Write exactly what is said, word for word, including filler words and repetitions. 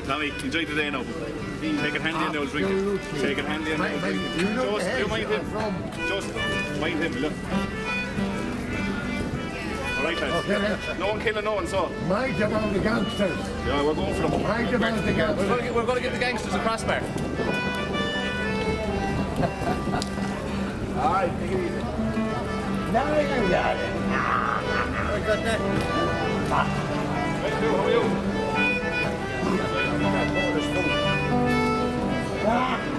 Tommy, enjoy the day now. Take it handy and they'll drink it. Take it handy and they'll drink it. Just, you mind him. Just mind him, look. Alright lads. Okay. No one killing no one, so. Mind about the gangsters. Yeah, we're going for them. Mind about the gangsters. We're going, to get, we're going to get the gangsters a crossbar. Alright, take it easy. Now I can get it. I got that. Hey, how are you? Ah!